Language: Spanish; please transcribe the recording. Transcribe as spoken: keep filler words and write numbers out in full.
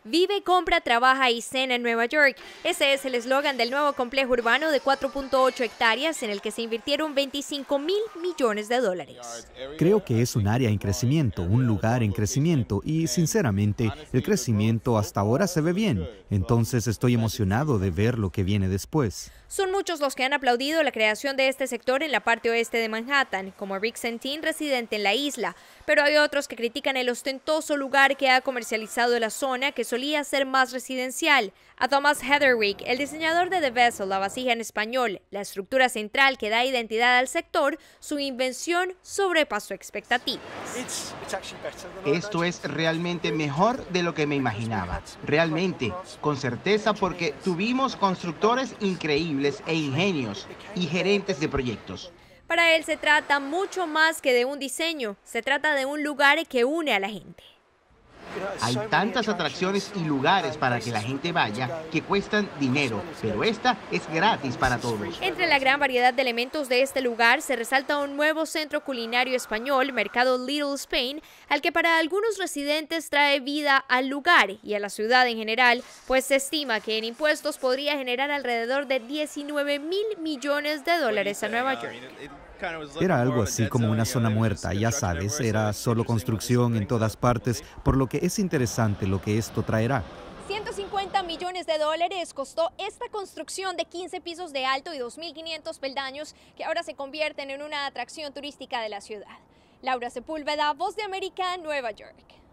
Vive, compra, trabaja y cena en Nueva York. Ese es el eslogan del nuevo complejo urbano de cuatro punto ocho hectáreas en el que se invirtieron veinticinco mil millones de dólares. Creo que es un área en crecimiento, un lugar en crecimiento y, sinceramente, el crecimiento hasta ahora se ve bien. Entonces estoy emocionado de ver lo que viene después. Son muchos los que han aplaudido la creación de este sector en la parte oeste de Manhattan, como Rick Sentin, residente en la isla. Pero hay otros que critican el ostentoso lugar que ha comercializado la zona, que solía ser más residencial. A Thomas Heatherwick, el diseñador de The Vessel, la vasija en español, la estructura central que da identidad al sector, su invención sobrepasó expectativas. Esto es realmente mejor de lo que me imaginaba. Realmente, con certeza, porque tuvimos constructores increíbles e ingenios y gerentes de proyectos. Para él se trata mucho más que de un diseño, se trata de un lugar que une a la gente. Hay tantas atracciones y lugares para que la gente vaya que cuestan dinero, pero esta es gratis para todos. Entre la gran variedad de elementos de este lugar se resalta un nuevo centro culinario español, Mercado Little Spain, al que para algunos residentes trae vida al lugar y a la ciudad en general, pues se estima que en impuestos podría generar alrededor de diecinueve mil millones de dólares a Nueva York. Era algo así como una zona muerta, ya sabes, era solo construcción en todas partes, por lo que es interesante lo que esto traerá. ciento cincuenta millones de dólares costó esta construcción de quince pisos de alto y dos mil quinientos peldaños que ahora se convierten en una atracción turística de la ciudad. Laura Sepúlveda, Voz de América, Nueva York.